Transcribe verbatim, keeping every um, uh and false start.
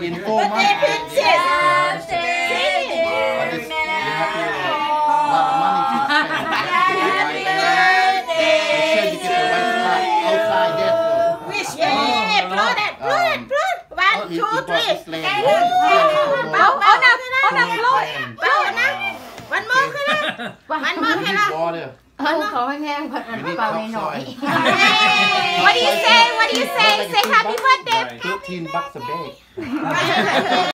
in four months. Princess. But it's, you have to, a lot of money to spend. Happy birthday. Make sure you get the right spot outside there. Wish me. Blow that, blow it, blow it. One, two, three. Áo áo nào áo nào lôi. Blow it now. One more, can I? One more, can I? Water. Không có nghe vật You need vào này nổi. topsoil. What do you say? What do you say? Say happy birthday. Thirteen bucks a bag.